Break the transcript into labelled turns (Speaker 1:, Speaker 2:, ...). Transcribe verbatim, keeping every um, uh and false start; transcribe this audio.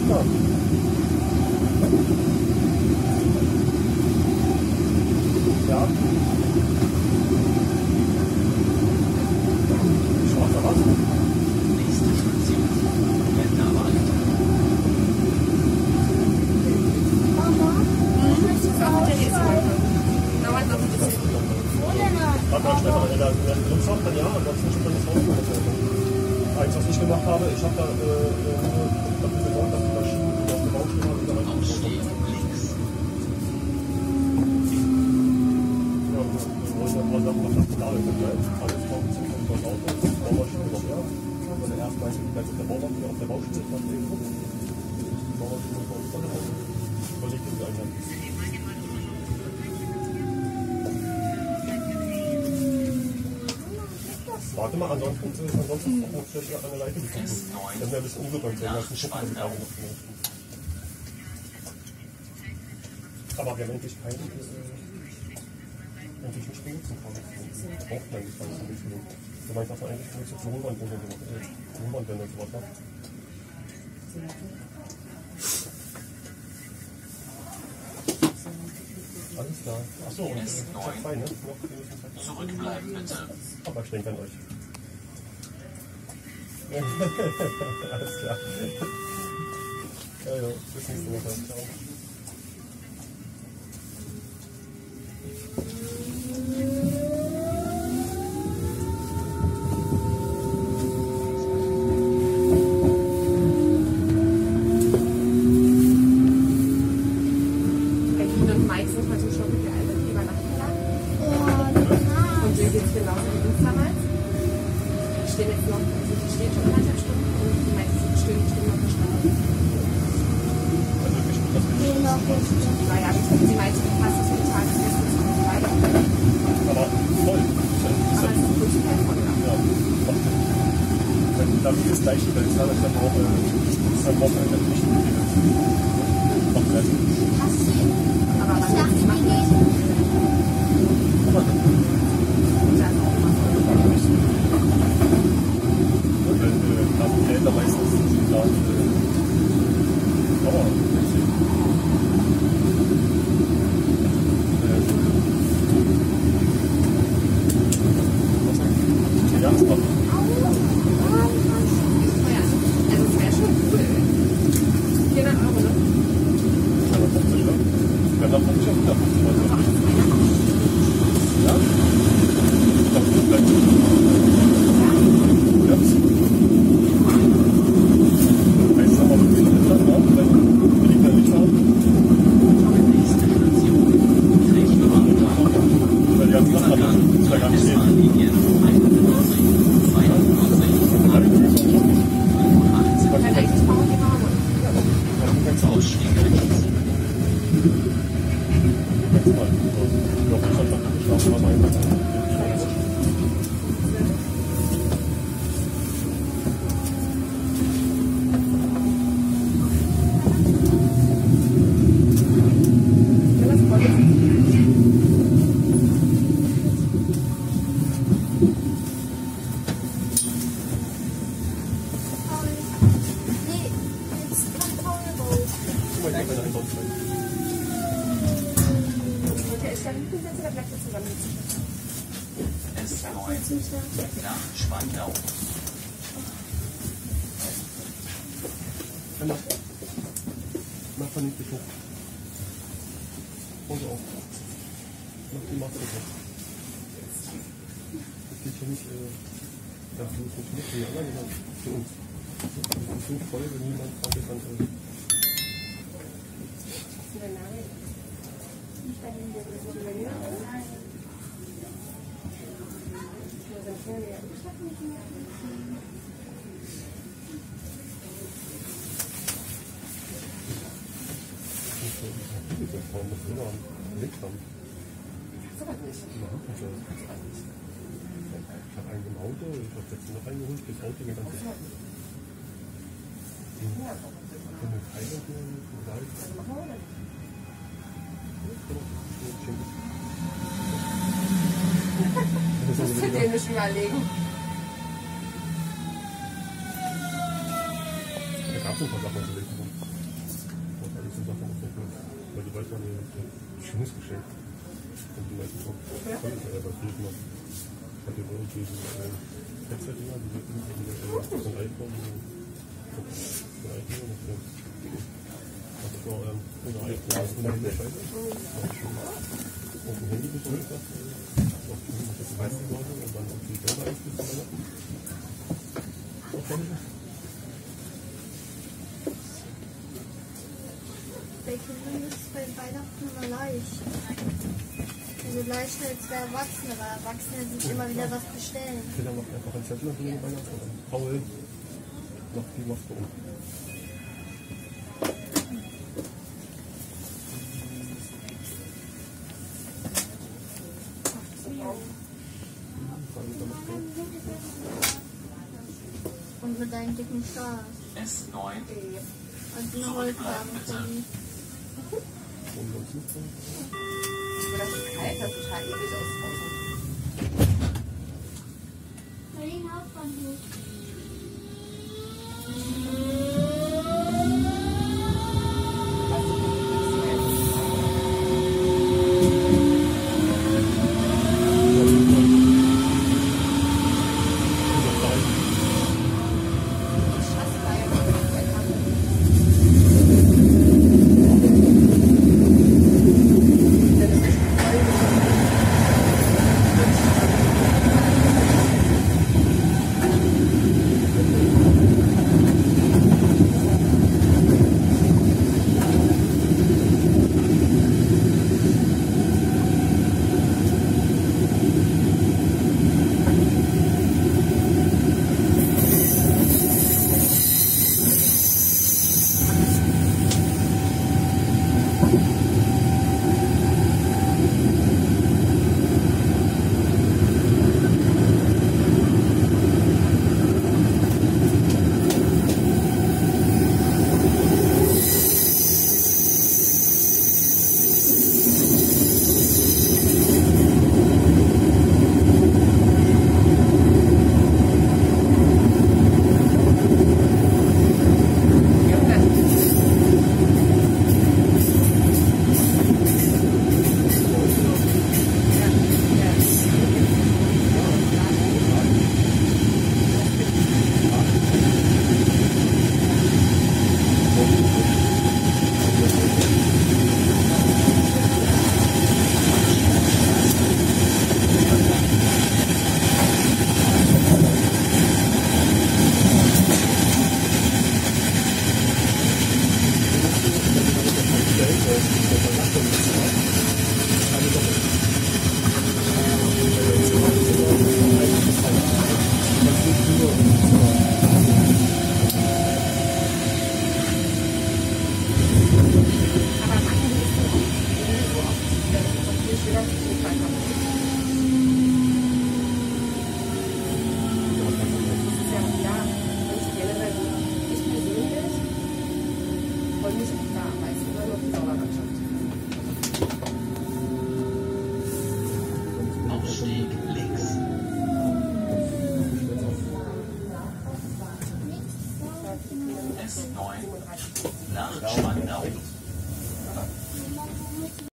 Speaker 1: klar. Ja. Schwarzer was?
Speaker 2: Nächste Station. Bänderwald.
Speaker 3: Mama, ich möchte auch
Speaker 4: Dauert noch ein bisschen.
Speaker 3: Wo denn?
Speaker 1: Hat man Stefan, wenn er Lust hat, dann ja, ansonsten schon das Haus. Eins, was ich gemacht habe, ich habe da äh, nur dafür gesorgt, dass die Maschinen, die auf der Baustelle haben, wieder mal
Speaker 2: Ausstieg links.
Speaker 1: Ja, wir wollen ja mal sagen, was das da ist. Alles kommt zum Auto, Baumaschine noch, ja. Wenn er erst weiß, bleibt der Baumann wieder auf der Baustelle, dann eben rum. Die Baumaschine kommt dann raus. Überlegt sich einmal. Warte mal, ansonsten, äh, ansonsten mhm. auch vielleicht eine Leite bekommen. Dann wäre ein bisschen ungewohnt, wenn wir das nicht Schuppen noch aber wir haben endlich keinen, äh, endlich nicht benutzen kann. Das braucht man eigentlich gar nicht so viel. Du meinst, dass man eigentlich nicht so Wohnwand oder so, äh, Wohnwandwände und sowas hat. Alles klar. Achso, und äh, Tag zwei, ne? Noch
Speaker 2: Zurückbleiben bitte.
Speaker 1: aber ich denke an euch. Alles klar. Ja, ja, bis nächste Woche. Ciao. Mach vernünftig hoch. Und auf. Mach die Maske hoch. Das geht hier nicht, äh, das funktioniert für die anderen, sondern für uns. Das ist so voll, wenn niemand fragt, dann, äh, man muss immer nichts haben. Überhaupt nicht. Ich habe einen im Auto, ich habe jetzt noch einen geholt, das Auto mir ganz sicher. Von den Teilen und Salz.
Speaker 4: Das musst du dir nicht überlegen.
Speaker 1: Da gab es ein paar Sachen, die mal ein schönes Geschenk. Und die meisten auch
Speaker 4: Ja.
Speaker 1: toll ist, aber viel noch. Ich hatte irgendwie diese Headset-Dinger, die wir von iPhone, von iPhone, und so. Das ist nur ohne iPhone, ohne Handy-Scheiße. Auf dem Handy bekommen das. Auf dem Handy das meiste Leute und dann auf die Server einspielen.
Speaker 3: Bei Kindern ist es bei Weihnachten immer leicht. Also leichter als bei Erwachsenen, weil Erwachsene sich immer wieder was bestellen.
Speaker 1: Kinder macht einfach ein Zettel und bringen Weihnachten. Paul macht die Maske um.
Speaker 3: Und mit deinen dicken Schal.
Speaker 2: S neun.
Speaker 3: Und eine Holzwagen.
Speaker 1: Und dann Zug.
Speaker 4: Das ist kalt, das ist total eklig aus.
Speaker 3: Berlin Hauptbahnhof.
Speaker 2: Ausstieg links. S neun. Nach